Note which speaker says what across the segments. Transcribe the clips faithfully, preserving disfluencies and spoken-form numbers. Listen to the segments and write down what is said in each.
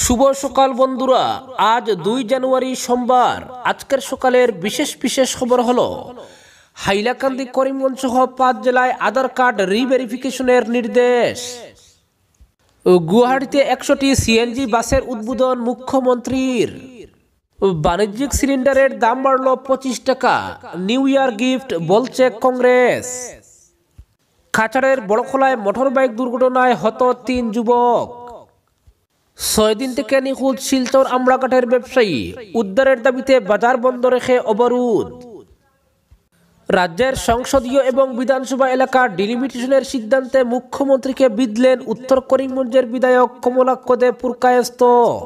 Speaker 1: শুভ সকাল বন্ধুরা, আজ দুই জানুয়ারি সোমবার। আজকের সকালের বিশেষ বিশেষ খবর হলো হাইলাকান্দি, করিমগঞ্জ সহ পাঁচ জেলায় আধার কার্ড রিভেরিফিকেশনের নির্দেশ। গুয়াহাটিতে একশোটি সিএনজি বাসের উদ্বোধন মুখ্যমন্ত্রীর। বাণিজ্যিক সিলিন্ডারের দাম বাড়ল পঁচিশ টাকা, নিউ ইয়ার গিফট বলছে কংগ্রেস। খাচাড়ের বড়খোলায় মোটরবাইক দুর্ঘটনায় হত তিন যুবক। ছয় দিন থেকে নিখোঁজ শিলচর আমড়াঘাটের ব্যবসায়ী, উদ্ধারের দাবিতে বাজার বন্ধ রেখে অবরোধ। রাজ্যের সংসদীয় এবং বিধানসভা এলাকার ডিলিমিটেশনের সিদ্ধান্তে মুখ্যমন্ত্রীকে বিঁধলেন উত্তর করিমগঞ্জের বিধায়ক কমলাক্ষ দে পুরকায়স্থ।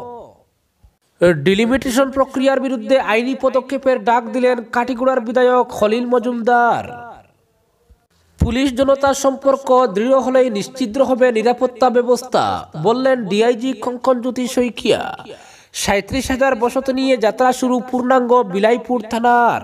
Speaker 1: ডিলিমিটেশন প্রক্রিয়ার বিরুদ্ধে আইনি পদক্ষেপের ডাক দিলেন কাটিগুড়ার বিধায়ক খলিল মজুমদার। পুলিশ জনতার সম্পর্ক দৃঢ় হলেই নিশ্চিদ্র হবে নিরাপত্তা ব্যবস্থা, বললেন ডিআইজি কঙ্কনজ্যোতি শইকিয়া। সাঁত্রিশ হাজার বসতি নিয়ে যাত্রা শুরু পূর্ণাঙ্গ বিলাইপুর থানার।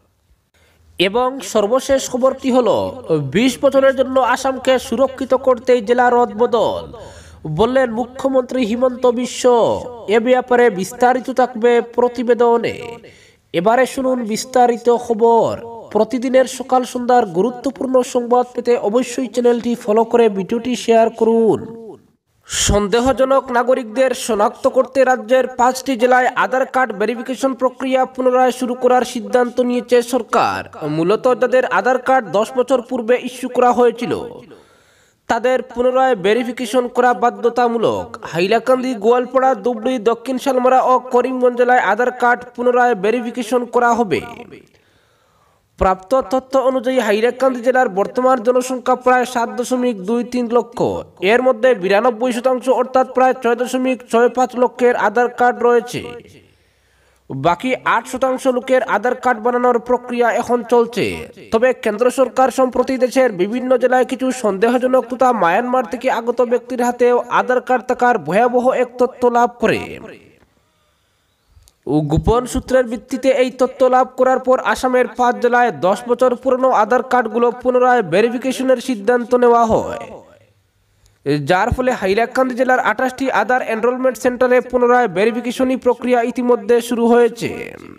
Speaker 1: এবং সর্বশেষ খবরটি হল বিশ বছরের জন্য আসামকে সুরক্ষিত করতেই জেলা রদবদল, বললেন মুখ্যমন্ত্রী হিমন্ত বিশ্ব। এ ব্যাপারে বিস্তারিত থাকবে প্রতিবেদনে। এবারে শুনুন বিস্তারিত খবর। প্রতিদিনের সকাল সন্ধ্যার গুরুত্বপূর্ণ সংবাদ পেতে অবশ্যই চ্যানেলটি ফলো করে ভিডিওটি শেয়ার করুন। সন্দেহজনক নাগরিকদের শনাক্ত করতে রাজ্যের পাঁচটি জেলায় আধার কার্ড ভেরিফিকেশন প্রক্রিয়া পুনরায় শুরু করার সিদ্ধান্ত নিয়েছে সরকার। মূলত যাদের আধার কার্ড দশ বছর পূর্বে ইস্যু করা হয়েছিল তাদের পুনরায় ভেরিফিকেশন করা বাধ্যতামূলক। হাইলাকান্দি, গোয়ালপাড়া, ধুবড়ী, দক্ষিণ শালমারা ও করিমগঞ্জ জেলায় আধার কার্ড পুনরায় ভেরিফিকেশন করা হবে। প্রাপ্ত তথ্য অনুযায়ী হাইলাকান্দি জেলার বর্তমান জনসংখ্যা প্রায় সাত দশমিক দুই তিন লক্ষ। এর মধ্যে বিরানব্বই শতাংশ অর্থাৎ প্রায় ছয় দশমিক ছয় পাঁচ লক্ষের আধার কার্ড রয়েছে। বাকি আট শতাংশ লোকের আধার কার্ড বানানোর প্রক্রিয়া এখন চলছে। তবে কেন্দ্র সরকার সম্প্রতি দেশের বিভিন্ন জেলায় কিছু সন্দেহজনক তথা মায়ানমার থেকে আগত ব্যক্তির হাতেও আধার কার্ড থাকার ভয়াবহ এক তথ্য লাভ করে। গোপন সূত্রের ভিত্তিতে এই তথ্য লাভ করার পর আসামের পাঁচ জেলায় দশ বছর পুরনো আধার কার্ডগুলো পুনরায় ভেরিফিকেশনের সিদ্ধান্ত নেওয়া হয়, যার ফলে হাইলাকান্দি জেলার আঠাশটি আধার এনরোলমেন্ট সেন্টারে পুনরায় ভেরিফিকেশনই প্রক্রিয়া ইতিমধ্যে শুরু হয়েছে।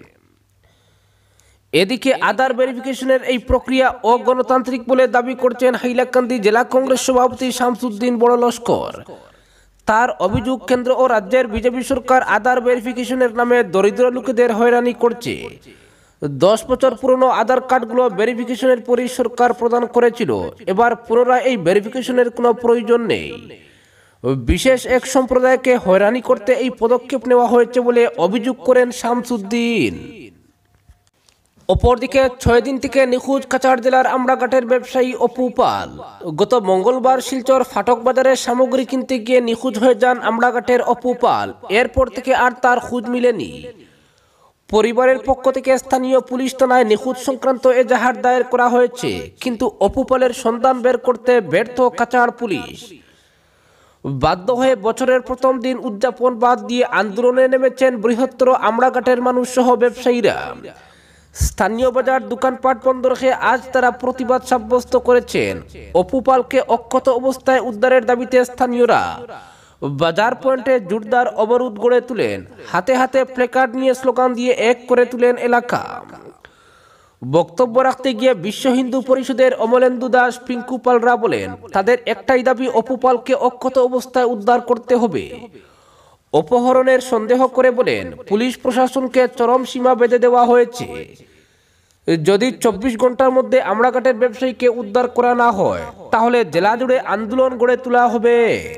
Speaker 1: এদিকে আধার ভেরিফিকেশনের এই প্রক্রিয়া অগণতান্ত্রিক বলে দাবি করছেন হাইলাকান্দি জেলা কংগ্রেস সভাপতি শামসুদ্দিন বড় লস্কর। তার অভিযোগ, কেন্দ্র ও রাজ্যের বিজেপি সরকার আধার ভেরিফিকেশনের নামে দরিদ্র লোকেদের হয়রানি করছে। দশ বছর পুরনো আধার কার্ডগুলো ভেরিফিকেশনের পরই সরকার প্রদান করেছিল। এবার পুনরায় এই ভেরিফিকেশনের কোনো প্রয়োজন নেই। বিশেষ এক সম্প্রদায়কে হয়রানি করতে এই পদক্ষেপ নেওয়া হয়েছে বলে অভিযোগ করেন শামসুদ্দিন। অপরদিকে ছয় দিন থেকে নিখোঁজ কাছাড় জেলার আমড়াঘাটের ব্যবসায়ী অপু পাল। গত মঙ্গলবার শিলচর ফাটক বাজারে সামগ্রী কিনতে গিয়ে নিখোঁজ হয়ে যান আমড়াঘাটের অপু পাল। এরপর থেকে আর তার খোঁজ মিলেনি। পরিবারের পক্ষ থেকে স্থানীয় পুলিশ থানায় নিখোঁজ সংক্রান্ত এজাহার দায়ের করা হয়েছে, কিন্তু অপু পালের সন্ধান বের করতে ব্যর্থ কাছাড় পুলিশ। বাধ্য হয়ে বছরের প্রথম দিন উদযাপন বাদ দিয়ে আন্দোলনে নেমেছেন বৃহত্তর আমড়াঘাটের মানুষ সহ ব্যবসায়ীরা। স্থানীয় বাজার দোকানপাট বন্ধ রেখে আজ তারা প্রতিবাদ সাব্যস্ত করেছেন। অপু পালকে অক্ষত অবস্থায় উদ্ধারের দাবিতে স্থানীয়রা বাজার পয়েন্টে জোরদার অবরোধ গড়ে তুলেন। হাতে হাতে প্লেকার্ড নিয়ে স্লোগান দিয়ে এক করে তুলেন এলাকা। বক্তব্য রাখতে গিয়ে বিশ্ব হিন্দু পরিষদের অমলেন্দু দাস, পিঙ্কু পালরা বলেন, তাদের একটাই দাবি, অপু পালকে অক্ষত অবস্থায় উদ্ধার করতে হবে। অপহরণের সন্দেহ করে বলেন, পুলিশ প্রশাসনকে চরম সীমা বেঁধে দেওয়া হয়েছে। যদি চব্বিশ ঘন্টার মধ্যে আমড়াঘাটের ব্যবসায়ীকে উদ্ধার করা না হয় তাহলে জেলা জুড়ে আন্দোলন গড়ে তোলা হবে।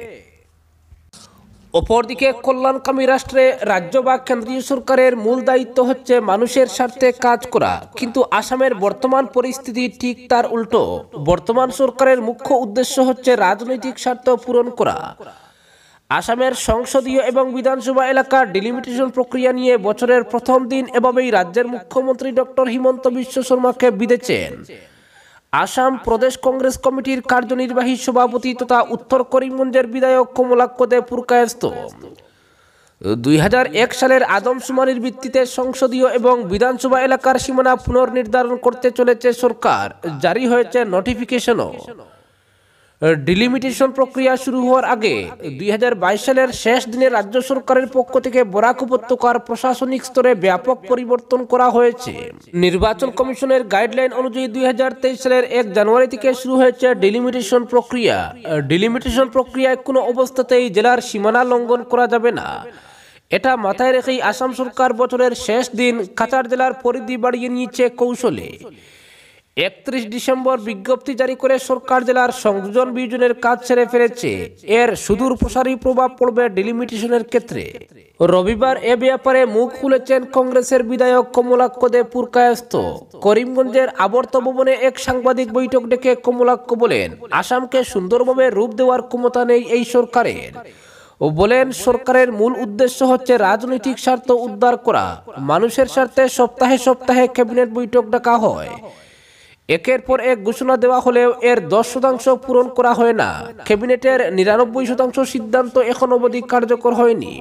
Speaker 1: অপরদিকে কল্যাণকামী রাষ্ট্রে রাজ্য বা কেন্দ্রীয় সরকারের মূল দায়িত্ব হচ্ছে মানুষের স্বার্থে কাজ করা, কিন্তু আসামের বর্তমান পরিস্থিতি ঠিক তার উল্টো। বর্তমান সরকারের মুখ্য উদ্দেশ্য হচ্ছে রাজনৈতিক স্বার্থ পূরণ করা। আসামের সংসদীয় এবং বিধানসভা এলাকার ডিলিমিটেশন প্রক্রিয়া নিয়ে বছরের প্রথম দিন এভাবেই রাজ্যের মুখ্যমন্ত্রী ডক্টর হিমন্ত বিশ্ব শর্মাকে বিঁধেছেন আসাম প্রদেশ কংগ্রেস কমিটির কার্যনির্বাহী সভাপতি তথা উত্তর করিমগঞ্জের বিধায়ক কমলাক্ষ দে পুরকায়স্থ। দুই হাজার এক সালের আদমশুমারির ভিত্তিতে সংসদীয় এবং বিধানসভা এলাকার সীমানা পুনর্নির্ধারণ করতে চলেছে সরকার। জারি হয়েছে নোটিফিকেশনও। ডিলিমিটেশন প্রক্রিয়া শুরু হওয়ার আগে দুই হাজার বাইশ সালের শেষ দিনে রাজ্য সরকারের পক্ষ থেকে বরাক উপত্যকার প্রশাসনিক স্তরে ব্যাপক পরিবর্তন করা হয়েছে। নির্বাচন কমিশনের গাইডলাইন অনুযায়ী দুই হাজার তেইশ সালের এক জানুয়ারি থেকে শুরু হয়েছে ডিলিমিটেশন প্রক্রিয়া। ডিলিমিটেশন প্রক্রিয়ায় কোনো অবস্থাতেই জেলার সীমানা লঙ্ঘন করা যাবে না। এটা মাথায় রেখেই আসাম সরকার বছরের শেষ দিন কাছাড় জেলার পরিধি বাড়িয়ে নিয়েছে কৌশলে। একত্রিশ ডিসেম্বর বিজ্ঞপ্তি জারি করে সরকার জেলার সংযোজন বিয়োজনের কাজ সেরে ফেলেছে। এর সুদূর প্রসারী প্রভাব পড়বে ডিলিমিটেশনের ক্ষেত্রে। রবিবার এ ব্যাপারে মুখ খুলেছেন কংগ্রেসের বিধায়ক কমলাক্ষ দেব পুরকায়স্থ। করিমগঞ্জের আবর্ত ভবনে এক সাংবাদিক বৈঠক ডেকে কমলাক্ষ বলেন, আসামকে সুন্দরভাবে রূপ দেওয়ার ক্ষমতা নেই এই সরকারের। ও বলেন, সরকারের মূল উদ্দেশ্য হচ্ছে রাজনৈতিক স্বার্থ উদ্ধার করা। মানুষের স্বার্থে সপ্তাহে সপ্তাহে ক্যাবিনেট বৈঠক ডাকা হয়। একের পর এক ঘোষণা দেওয়া হলেও এর দশ শতাংশ পূরণ করা হয় না। ক্যাবিনেটের নিরানব্বই শতাংশ সিদ্ধান্ত এখন অবধি কার্যকর হয়নি।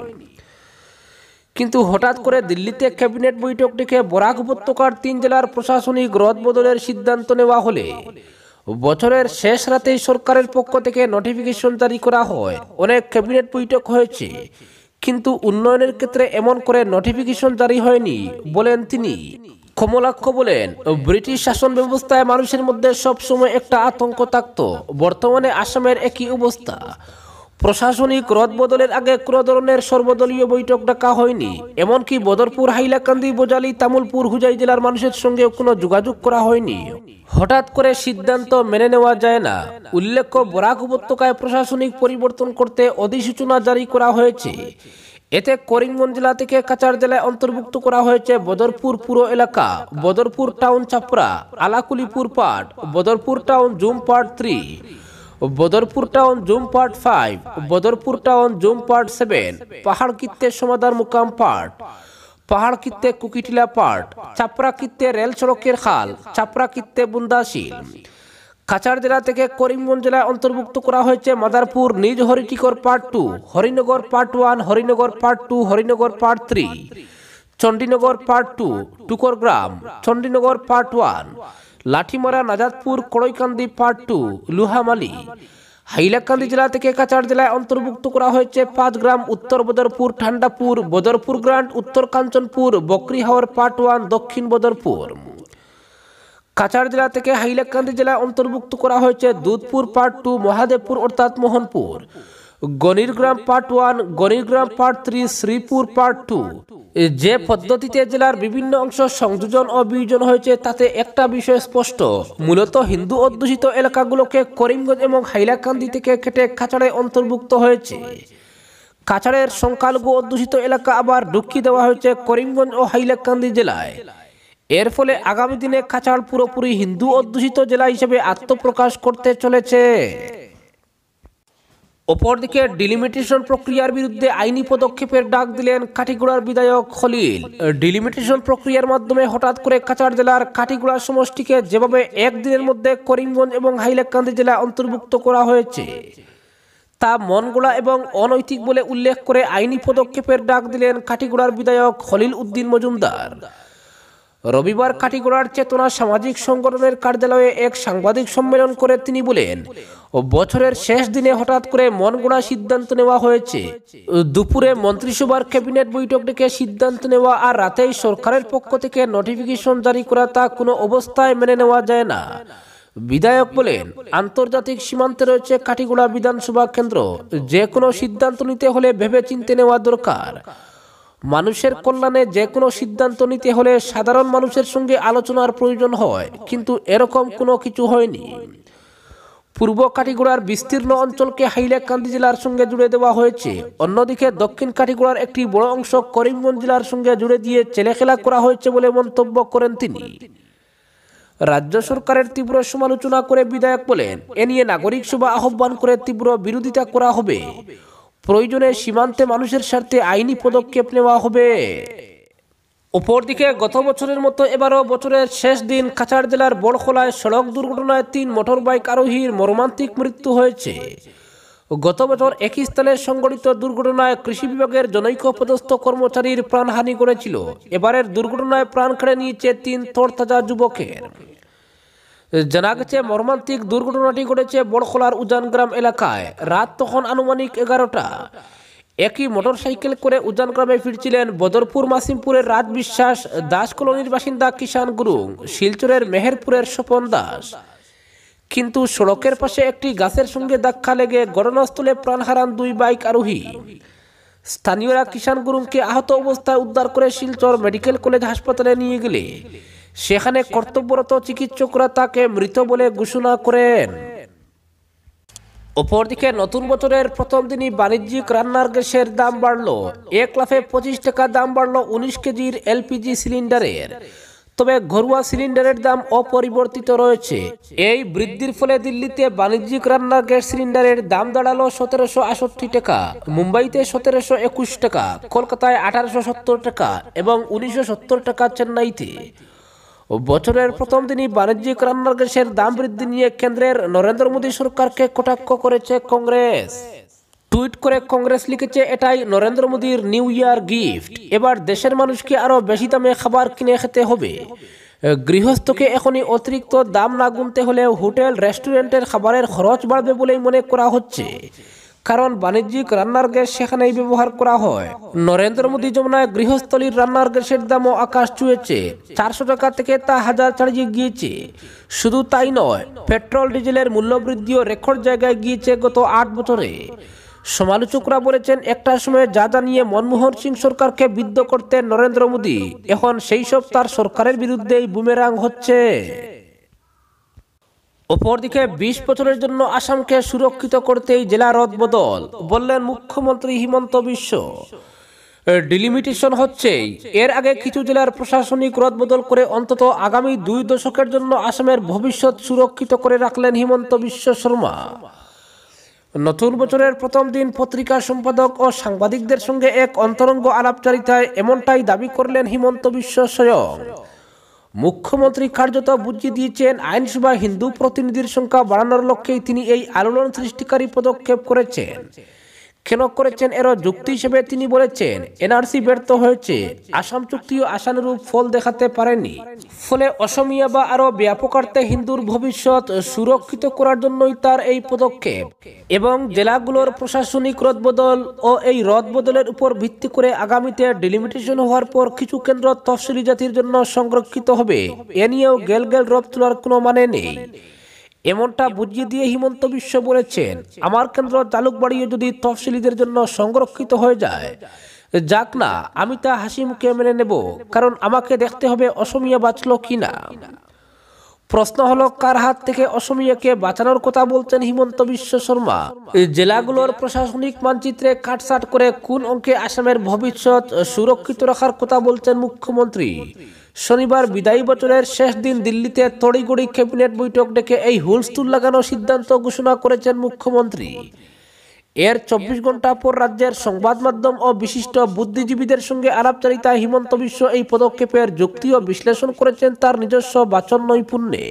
Speaker 1: কিন্তু হঠাৎ করে দিল্লিতে ক্যাবিনেট বৈঠক ডেকে বরাক উপত্যকার তিন জেলার প্রশাসনিক রদবদলের সিদ্ধান্ত নেওয়া হলে বছরের শেষ রাতেই সরকারের পক্ষ থেকে নোটিফিকেশন জারি করা হয়। অনেক ক্যাবিনেট বৈঠক হয়েছে, কিন্তু উন্নয়নের ক্ষেত্রে এমন করে নোটিফিকেশন জারি হয়নি বলেন তিনি। কমলাক্ষ বলেন, ব্রিটিশ শাসন ব্যবস্থায় মানুষের মধ্যে সবসময় একটা আতঙ্ক থাকত। বর্তমানে আসামের একই অবস্থা। প্রশাসনিক রদবদলের আগে কোনো ধরনের সর্বদলীয় বৈঠক ডাকা হয়নি। এমনকি বদরপুর, হাইলাকান্দি, বোজালি, তামুলপুর, হুজাই জেলার মানুষের সঙ্গে কোনো যোগাযোগ করা হয়নি। হঠাৎ করে সিদ্ধান্ত মেনে নেওয়া যায় না। উল্লেখ্য, বরাক উপত্যকায় প্রশাসনিক পরিবর্তন করতে অধিসূচনা জারি করা হয়েছে। এতে করিমগঞ্জ জেলা থেকে কাছাড় জেলায় অন্তর্ভুক্ত করা হয়েছে বদরপুর পুরো এলাকা, Badarpur town Chapra, Alakulipur part, Badarpur town জুম পার্ট থ্রি, বদরপুর টাউন জুম পার্ট ফাইভ, বদরপুর টাউন জুম পার্ট সেভেন, পাহাড় কিত্তে সমাদার মুকাম পার্ট, পাহাড় কিত্তে কুকিটিলা পার্ট, চাপড়া কিত্তে রেল সড়কের খাল, চাপড়া কিত্তে বুন্দাশিল। কাছাড় জেলা থেকে করিমগঞ্জ জেলায় অন্তর্ভুক্ত করা হয়েছে Madarpur, Nij Haritikar part two, Harinagar part one, Harinagar part two, Harinagar part three, Chandinagar part two, Tukragram, Chandinagar part one, Lathimara, Najadpur, Karaikandi part two, Luhamali. Hailakandi জেলা থেকে কাছাড় জেলায় অন্তর্ভুক্ত করা হয়েছে পাঁচগ্রাম, উত্তর বদরপুর, ঠান্ডাপুর, বদরপুর গ্রান্ট, উত্তর কাঞ্চনপুর, বকরিহাওর পার্ট ওয়ান, দক্ষিণ বদরপুর। কাছাড় জেলা থেকে হাইলাকান্দি জেলায় অন্তর্ভুক্ত করা হয়েছে দুধপুর পার্ট টু, মহাদেবপুর অর্থাৎ Mohanpur, Ganirgram part one, Ganirgram part three, Sripur part two. যে পদ্ধতিতে জেলার বিভিন্ন অংশ সংযোজন ও বিয়োজন হয়েছে তাতে একটা বিষয় স্পষ্ট, মূলত হিন্দু অধ্যুষিত এলাকাগুলোকে করিমগঞ্জ এবং হাইলাকান্দি থেকে কেটে কাছাড়ে অন্তর্ভুক্ত হয়েছে। কাছাড়ের সংখ্যালঘু অধ্যুষিত এলাকা আবার ঢুকিয়ে দেওয়া হয়েছে করিমগঞ্জ ও হাইলাকান্দি জেলায়। এর ফলে আগামী দিনে কাছাড় পুরোপুরি হিন্দু অধ্যুষিত জেলা হিসেবে আত্মপ্রকাশ করতে চলেছে। অপরদিকে ডিলিমিটেশন প্রক্রিয়ার বিরুদ্ধে আইনি পদক্ষেপের ডাক দিলেন কাটিগড়ার বিধায়ক খলিল। ডিলিমিটেশন প্রক্রিয়ার মাধ্যমে হঠাৎ করে কাছাড় জেলার কাটিগড়া সমষ্টিকে যেভাবে একদিনের মধ্যে করিমগঞ্জ এবং হাইলাকান্দি জেলা অন্তর্ভুক্ত করা হয়েছে তা মনগড়া এবং অনৈতিক বলে উল্লেখ করে আইনি পদক্ষেপের ডাক দিলেন কাটিগড়ার বিধায়ক খলিল উদ্দিন মজুমদার। রবিবার কাটিগড়ার চেতনা সামাজিক সংগঠনের কার্যালয়ে এক সাংবাদিক সম্মেলন করে তিনি বলেন, বছরের শেষ দিনে হঠাৎ করে মন গড়া সিদ্ধান্ত নেওয়া হয়েছে। দুপুরে মন্ত্রিসভার ক্যাবিনেট বৈঠক ডেকে সিদ্ধান্ত নেওয়া আর রাতেই সরকারের পক্ষ থেকে নোটিফিকেশন জারি করা তা কোনো অবস্থায় মেনে নেওয়া যায় না। বিধায়ক বলেন, আন্তর্জাতিক সীমান্তে রয়েছে কাটিগড়া বিধানসভা কেন্দ্র। যে কোনো সিদ্ধান্ত নিতে হলে ভেবে চিন্তে নেওয়া দরকার। মানুষের কল্যাণে যে কোনো সিদ্ধান্ত নিতে হলে সাধারণ মানুষের সঙ্গে আলোচনার প্রয়োজন হয়, কিন্তু এরকম কোনো কিছু হয়নি। পূর্ব কাটিগড়ার বিস্তীর্ণ অঞ্চলকে হাইলাকান্দি জেলার সঙ্গে জুড়ে দেওয়া হয়েছে। অন্যদিকে দক্ষিণ কাটিগড়ার একটি বড় অংশ করিমগঞ্জ জেলার সঙ্গে জুড়ে দিয়ে ছেলেখেলা করা হয়েছে বলে মন্তব্য করেন তিনি। রাজ্য সরকারের তীব্র সমালোচনা করে বিধায়ক বলেন, এ নিয়ে নাগরিক সভা আহ্বান করে তীব্র বিরোধিতা করা হবে। প্রয়োজনে সীমান্তে মানুষের স্বার্থে আইনি পদক্ষেপ নেওয়া হবে। অপরদিকে গত বছরের মতো এবারও বছরের শেষ দিন কাছাড় জেলার বড়খোলায় সড়ক দুর্ঘটনায় তিন মোটর বাইক আরোহীর মর্মান্তিক মৃত্যু হয়েছে। গত বছর একই স্থানে সংঘটিত দুর্ঘটনায় কৃষি বিভাগের জনৈক পদস্থ কর্মচারীর প্রাণহানি করেছিল। এবারের দুর্ঘটনায় প্রাণ কেড়ে নিয়েছে তিন তরতাজা যুবকের। জানা গেছে মর্মান্তিক দুর্ঘটনাটি ঘটেছে বড়খলার উজানগ্রাম এলাকায়। রাত তখন আনুমানিক এগারোটা। একই মোটরসাইকেল করে উজানগ্রামে ফিরছিলেন বদরপুর মাসিমপুরের রাজ বিশ্বাস, দাস কলোনির বাসিন্দা কিষান গুরুং, শিলচরের মেহেরপুরের স্বপন দাস। কিন্তু সড়কের পাশে একটি গাছের সঙ্গে ধাক্কা লেগে ঘটনাস্থলে প্রাণ হারান দুই বাইক আরোহী। স্থানীয়রা কিষান গুরুংকে আহত অবস্থায় উদ্ধার করে শিলচর মেডিকেল কলেজ হাসপাতালে নিয়ে গেলে সেখানে কর্তব্যরত চিকিৎসকরা তাকে মৃত বলে ঘোষণা করেন। অপরদিকে নতুন বছরের প্রথম দিনই বাণিজ্যিক রান্নার গ্যাসের দাম বাড়ল। এক লাফে পঁচিশ টাকা দাম বাড়ল উনিশ কেজির এলপিজি সিলিন্ডারের। তবে ঘরোয়া সিলিন্ডারের দাম অপরিবর্তিত রয়েছে। এই বৃদ্ধির ফলে দিল্লিতে বাণিজ্যিক রান্নার গ্যাস সিলিন্ডারের দাম দাঁড়ালো সতেরোশো আষট্টি টাকা, মুম্বাইতে সতেরোশো একুশ টাকা, কলকাতায় আঠারোশো সত্তর টাকা এবং উনিশশো সত্তর টাকা চেন্নাইতে। বছরের প্রথম দিনই বাণিজ্যিক রান্নার গ্যাসের দাম বৃদ্ধি নিয়ে কেন্দ্রের নরেন্দ্র মোদী সরকারকে কটাক্ষ করেছে কংগ্রেস। টুইট করে কংগ্রেস লিখেছে, এটাই নরেন্দ্র মোদীর নিউ ইয়ার গিফট। এবার দেশের মানুষকে আরো বেশি দামে খাবার কিনে খেতে হবে। গৃহস্থকে এখনই অতিরিক্ত দাম না গুনতে হলে হোটেল রেস্টুরেন্টের খাবারের খরচ বাড়বে বলেই মনে করা হচ্ছে, কারণ বাণিজ্যিক রান্নার গ্যাস সেখানেই ব্যবহার করা হয়। নরেন্দ্র মোদী যমুনায় গৃহস্থলীর রান্নার গ্যাসের দামও আকাশ ছুঁয়েছে। চারশো টাকা থেকে তা হাজার ছাড়িয়ে গিয়েছে। শুধু তাই নয়, পেট্রোল ডিজেলের মূল্যবৃদ্ধিও রেকর্ড জায়গায় গিয়েছে গত আট বছরে। সমালোচকরা বলেছেন, একটা সময় যা জানিয়ে মনমোহন সিং সরকারকে বিদ্ধ করতেন নরেন্দ্র মোদী, এখন সেই সব তার সরকারের বিরুদ্ধেই বুমেরাং হচ্ছে। অপরদিকে বিশ বছরের জন্য আসামকে সুরক্ষিত করতেই জেলা রদবদল, বললেন মুখ্যমন্ত্রী হিমন্ত বিশ্ব। ডিলিমিটেশন হচ্ছেই। এর আগে কিছু জেলার প্রশাসনিক রদবদল করে অন্তত আগামী দুই দশকের জন্য আসামের ভবিষ্যৎ সুরক্ষিত করে রাখলেন হিমন্ত বিশ্ব শর্মা। নতুন বছরের প্রথম দিন পত্রিকা সম্পাদক ও সাংবাদিকদের সঙ্গে এক অন্তরঙ্গ আলাপচারিতায় এমনটাই দাবি করলেন হিমন্ত বিশ্ব স্বয়ং। মুখ্যমন্ত্রী কার্যত বুঝিয়ে দিয়েছেন, আইনসভা হিন্দু প্রতিনিধির সংখ্যা বাড়ানোর লক্ষ্যেই তিনি এই আলোড়ন সৃষ্টিকারী পদক্ষেপ করেছেন। কেন করেছেন এর যুক্তি হিসেবে তিনি বলেছেন, এনআরসি ব্যর্থ হয়েছে, আসাম চুক্তিও আশানুরূপ ফল দেখাতে পারেনি, ফলে অসমীয়া বা আরো ব্যাপকার্থে হিন্দুর ভবিষ্যৎ সুরক্ষিত করার জন্যই তার এই পদক্ষেপ। এবং জেলাগুলোর প্রশাসনিক রদবদল ও এই রদবদলের উপর ভিত্তি করে আগামীতে ডিলিমিটেশন হওয়ার পর কিছু কেন্দ্র তফসিলি জাতির জন্য সংরক্ষিত হবে, এ নিয়েও গেল গেল রব তোলার কোনো মানে নেই। এমনটা বুঝিয়ে দিয়ে হিমন্ত বিশ্ব বলেছেন, আমার কেন্দ্র জালুকবাড়িও যদি তফসিলিদের জন্য সংরক্ষিত হয়ে যায়, যাক না, আমি তা হাসি মুখে মেনে নেব, কারণ আমাকে দেখতে হবে অসমীয়া বাঁচল কিনা। প্রশ্ন হলো, কার হাত থেকে অসমীয়াকে বাঁচানোর কথা বলছেন হিমন্ত বিশ্ব শর্মা? জেলাগুলোর প্রশাসনিক মানচিত্রে কাটছাট করে কোন অঙ্কে আসামের ভবিষ্যৎ সুরক্ষিত রাখার কথা বলছেন মুখ্যমন্ত্রী? শনিবার বিদায়ী বছরের শেষ দিন দিল্লিতে তড়িঘড়ি ক্যাবিনেট বৈঠক ডেকে এই হুলস্থুল লাগানোর সিদ্ধান্ত ঘোষণা করেছেন মুখ্যমন্ত্রী। এর চব্বিশ ঘন্টা পর রাজ্যের সংবাদ মাধ্যম ও বিশিষ্ট বুদ্ধিজীবীদের সঙ্গে আলাপচারিতায় হিমন্ত বিশ্ব এই পদক্ষেপের যুক্তি ও বিশ্লেষণ করেছেন তার নিজস্ব বাচন নৈপুণ্যে।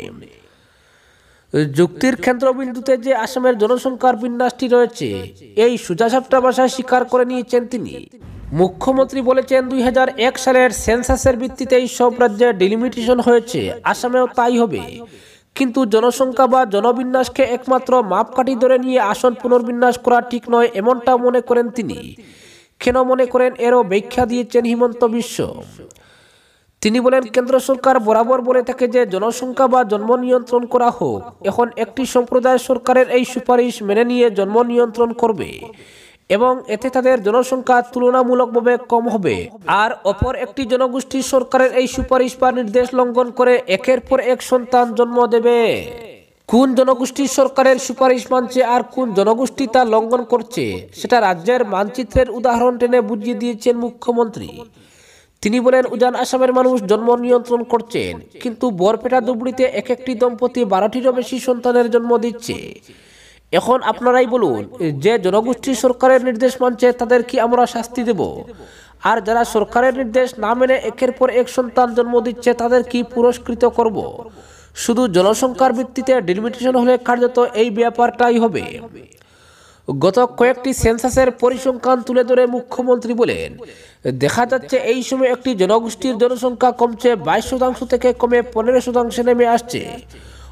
Speaker 1: যুক্তির কেন্দ্রবিন্দুতে যে আসামের জনসংখ্যার বিন্যাসটি রয়েছে, এই সোজাসাপটা ভাষায় স্বীকার করে নিয়েছেন তিনি। মুখ্যমন্ত্রী বলেছেন, দুই হাজার এক সালের সেন্সাসের ভিত্তিতেই সব রাজ্যে ডিলিমিটেশন হয়েছে, আসামেও তাই হবে। কিন্তু জনসংখ্যা বা জনবিন্যাসকে একমাত্র মাপকাঠি ধরে নিয়ে আসন পুনর্বিন্যাস করা ঠিক নয়, এমনটা মনে করেন তিনি। কেন মনে করেন এরও ব্যাখ্যা দিয়েছেন হিমন্ত বিশ্ব। তিনি বলেন, কেন্দ্র সরকার বরাবর বলে থাকে যে জনসংখ্যা বা জন্ম নিয়ন্ত্রণ করা হোক। এখন একটি সম্প্রদায় সরকারের এই সুপারিশ মেনে নিয়ে জন্ম নিয়ন্ত্রণ করবে এবং এতে তাদের জনসংখ্যা তুলনামূলকভাবে কম হবে, আর অপর একটি জনগোষ্ঠী সরকারের এই সুপারিশ বা নির্দেশ লঙ্ঘন করে একের পর এক সন্তান জন্ম দেবে। কোন জনগোষ্ঠী সরকারের সুপারিশ মানছে আর কোন জনগোষ্ঠী তা লঙ্ঘন করছে, সেটা রাজ্যের মানচিত্রের উদাহরণ টেনে বুঝিয়ে দিয়েছেন মুখ্যমন্ত্রী। তিনি বলেন, উজান আসামের মানুষ জন্ম নিয়ন্ত্রণ করছেন, কিন্তু বরপেটা ধুবড়িতে এক একটি দম্পতি বারোটিরও বেশি সন্তানের জন্ম দিচ্ছে। এখন আপনারাই বলুন, যে জনগোষ্ঠী সরকারের নির্দেশ মানছে তাদের কি আমরা শাস্তি দেব? আর যারা সরকারের নির্দেশ না মেনে একের পর এক সন্তান জন্ম দিচ্ছে তাদের কি পুরস্কৃত করব? শুধু জনসংখ্যার ভিত্তিতে ডিলিমিটেশন হলে কার্যত এই ব্যাপারটাই হবে। গত কয়েকটি সেন্সাসের পরিসংখ্যান তুলে ধরে মুখ্যমন্ত্রী বলেন, দেখা যাচ্ছে এই সময় একটি জনগোষ্ঠীর জনসংখ্যা কমছে বাইশ শতাংশ থেকে কমে পনেরো শতাংশে নেমে আসছে।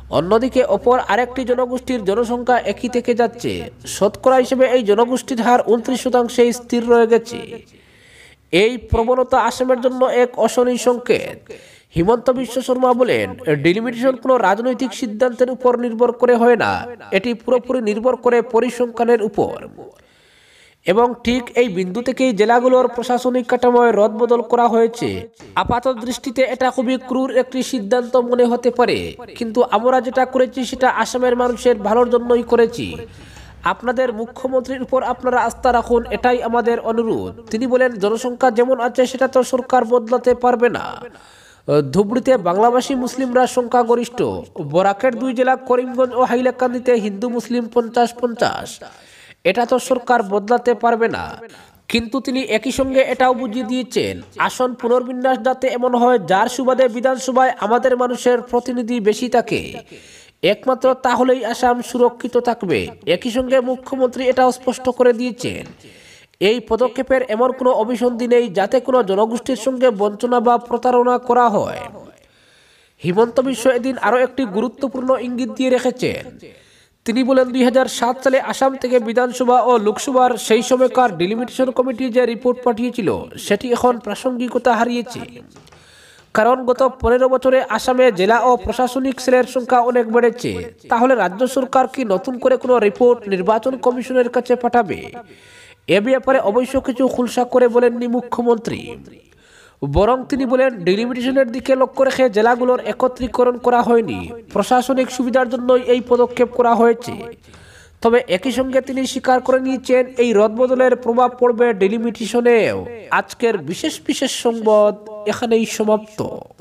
Speaker 1: অন্যদিকে অপর আরেকটি জনগোষ্ঠীর জনসংখ্যা একই থেকে যাচ্ছে। শতকরা হিসেবে এই জনগোষ্ঠীর হার উনত্রিশ শতাংশে স্থির রয়ে গেছে। এই প্রবণতা আসামের জন্য এক অশনি সংকেত। হিমন্ত বিশ্ব শর্মা বলেন, ডিলিমিটেশন কোনো রাজনৈতিক সিদ্ধান্তের উপর নির্ভর করে হয় না, এটি পুরোপুরি নির্ভর করে পরিসংখ্যানের উপর। এবং ঠিক এই বিন্দু থেকেই জেলাগুলোর প্রশাসনিক কাঠামোয় রদবদল করা হয়েছে। আপাত দৃষ্টিতে এটা খুবই ক্রূর একটি সিদ্ধান্ত মনে হতে পারে, কিন্তু আমরা যেটা করেছি সেটা আসামের মানুষের ভালোর জন্যই করেছি। আপনাদের মুখ্যমন্ত্রীর উপর আপনারা আস্থা রাখুন, এটাই আমাদের অনুরোধ। তিনি বলেন, জনসংখ্যা যেমন আছে সেটা তো সরকার বদলাতে পারবে না। ধুবড়িতে বাংলাভাষী মুসলিমরা সংখ্যাগরিষ্ঠ। বরাকের দুই জেলা করিমগঞ্জ ও হাইলাকান্দিতে হিন্দু মুসলিম পঞ্চাশ পঞ্চাশ। এটা তো সরকার বদলাতে পারবে না। কিন্তু তিনি একই সঙ্গে এটাও বুঝিয়ে দিয়েছেন, আসন পুনর্বিন্যাস যাতে এমন হয় যার সুবাদে বিধানসভায় আমাদের মানুষের প্রতিনিধি বেশি থাকে, একমাত্র তাহলেই আসাম সুরক্ষিত থাকবে। একই সঙ্গে মুখ্যমন্ত্রী এটাও স্পষ্ট করে দিয়েছেন, এই পদক্ষেপের এমন কোনো অভিসন্ধি নেই যাতে কোনো জনগোষ্ঠীর সঙ্গে বঞ্চনা বা প্রতারণা করা হয়। হিমন্ত বিশ্ব এদিন আরও একটি গুরুত্বপূর্ণ ইঙ্গিত দিয়ে রেখেছেন। তিনি বলেন, দুই হাজার সাত সালে আসাম থেকে বিধানসভা ও লোকসভার সেই সময়কার ডিলিমিটেশন কমিটি যে রিপোর্ট পাঠিয়েছিল সেটি এখন প্রাসঙ্গিকতা হারিয়েছে। কারণ গত পনেরো বছরে আসামে জেলা ও প্রশাসনিক সেলের সংখ্যা অনেক বেড়েছে। তাহলে রাজ্য সরকার কি নতুন করে কোনো রিপোর্ট নির্বাচন কমিশনের কাছে পাঠাবে? এ ব্যাপারে অবশ্য কিছু খুলসা করে বলেননি মুখ্যমন্ত্রী। বরং তিনি বলেন, ডিলিমিটেশনের দিকে লক্ষ্য রেখে জেলাগুলোর একত্রীকরণ করা হয়নি, প্রশাসনিক সুবিধার জন্যই এই পদক্ষেপ করা হয়েছে। তবে একই সঙ্গে তিনি স্বীকার করে নিয়েছেন, এই রদবদলের প্রভাব পড়বে ডিলিমিটেশনেও। আজকের বিশেষ বিশেষ সংবাদ এখানেই সমাপ্ত।